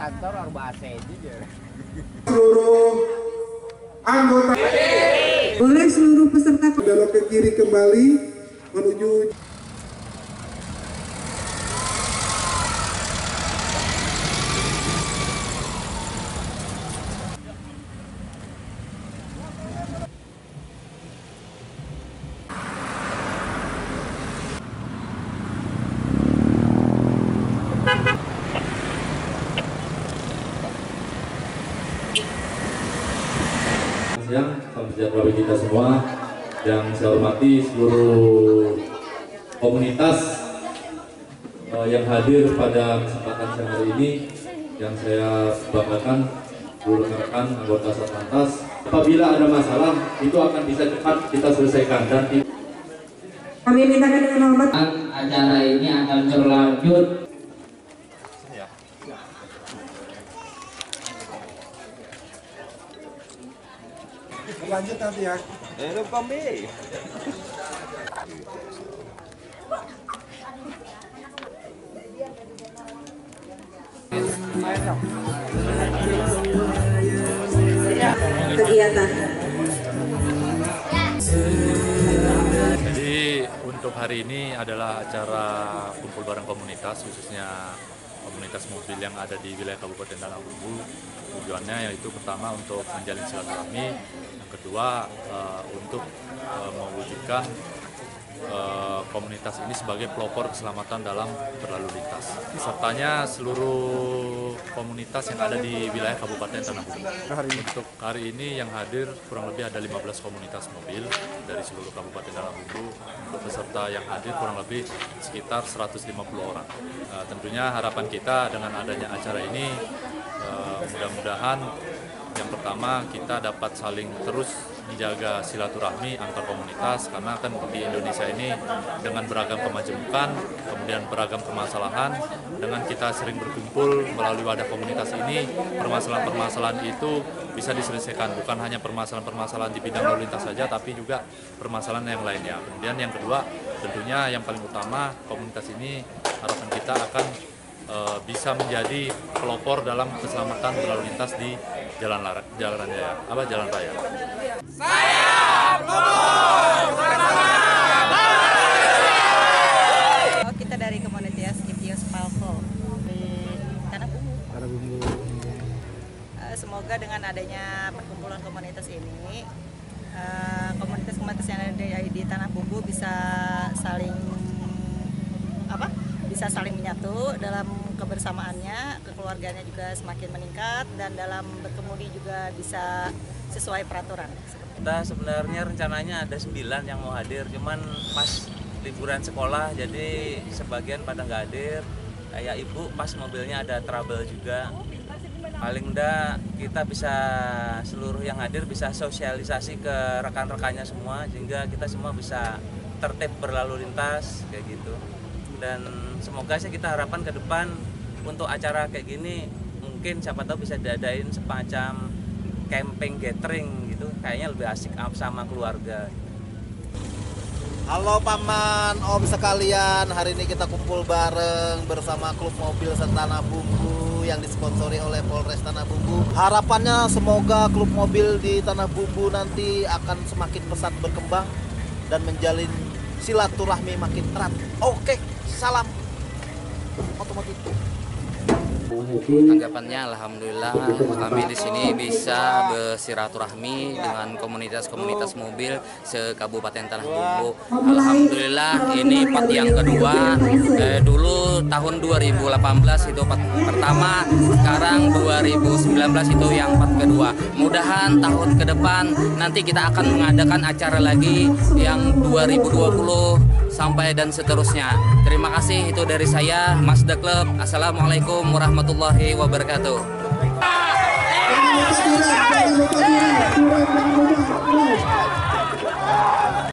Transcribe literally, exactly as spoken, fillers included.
kantor orang bahasa aja. Seluruh anggota boleh seluruh peserta belok ke kiri kembali menuju siang, salam sejahtera bagi kita semua. Yang saya hormati seluruh komunitas uh, yang hadir pada kesempatan siang hari ini. Yang saya banggakan seluruh rekan anggota Satlantas. Apabila ada masalah, itu akan bisa cepat kita selesaikan. Dan kami mintakan dengan hormat acara ini akan berlanjut. lanjut nanti ya. Eh, kami. kegiatan. Jadi untuk hari ini adalah acara kumpul bareng komunitas, khususnya komunitas mobil yang ada di wilayah Kabupaten Tanah Bumbu. Tujuannya yaitu pertama untuk menjalin silaturahmi, yang kedua uh, untuk uh, mewujudkan uh, komunitas ini sebagai pelopor keselamatan dalam berlalu lintas. Sertanya seluruh komunitas yang ada di wilayah Kabupaten Tanah Bumbu. Untuk hari ini yang hadir kurang lebih ada lima belas komunitas mobil dari seluruh Kabupaten Tanah Bumbu. Untuk peserta yang hadir kurang lebih sekitar seratus lima puluh orang. Uh, tentunya harapan kita dengan adanya acara ini Uh, mudah-mudahan yang pertama kita dapat saling terus menjaga silaturahmi antar komunitas, karena kan di Indonesia ini dengan beragam kemajemukan, kemudian beragam permasalahan, dengan kita sering berkumpul melalui wadah komunitas ini, permasalahan-permasalahan itu bisa diselesaikan, bukan hanya permasalahan-permasalahan di bidang lalu lintas saja, tapi juga permasalahan yang lainnya. Kemudian yang kedua, tentunya yang paling utama, komunitas ini harapan kita akan Uh, bisa menjadi pelopor dalam keselamatan berlalu lintas di jalan lara, jalan raya, apa jalan raya. Saya oh, kita dari komunitas Kipios Palfo di Tanah Bumbu. Tanah Bumbu. Uh, semoga dengan adanya perkumpulan komunitas ini, uh, komunitas-komunitas yang ada di, di Tanah Bumbu bisa saling apa? bisa saling menyatu dalam kebersamaannya, kekeluargaannya juga semakin meningkat, dan dalam berkemudi juga bisa sesuai peraturan. Kita sebenarnya rencananya ada sembilan yang mau hadir, cuman pas liburan sekolah jadi sebagian pada nggak hadir. Kayak ibu pas mobilnya ada trouble juga. Paling mudah kita bisa seluruh yang hadir bisa sosialisasi ke rekan-rekannya semua, sehingga kita semua bisa tertib berlalu lintas kayak gitu. Dan semoga sih kita harapan ke depan untuk acara kayak gini mungkin siapa tahu bisa diadain semacam camping gathering gitu, kayaknya lebih asik sama keluarga. Halo paman, om sekalian, hari ini kita kumpul bareng bersama klub mobil Tanah Bumbu yang disponsori oleh Polres Tanah Bumbu. Harapannya semoga klub mobil di Tanah Bumbu nanti akan semakin pesat berkembang dan menjalin silaturahmi makin erat. Oke, salam otomotif. Tanggapannya alhamdulillah kami di sini bisa bersilaturahmi dengan komunitas-komunitas mobil se-Kabupaten Tanah Bumbu. Alhamdulillah ini part yang kedua. Eh, dulu tahun dua ribu delapan belas itu part pertama, sekarang dua ribu sembilan belas itu yang part kedua. Mudahan tahun ke depan nanti kita akan mengadakan acara lagi yang dua ribu dua puluh sampai dan seterusnya. Terima kasih, itu dari saya, Mas The Club. Assalamualaikum warahmatullahi wabarakatuh.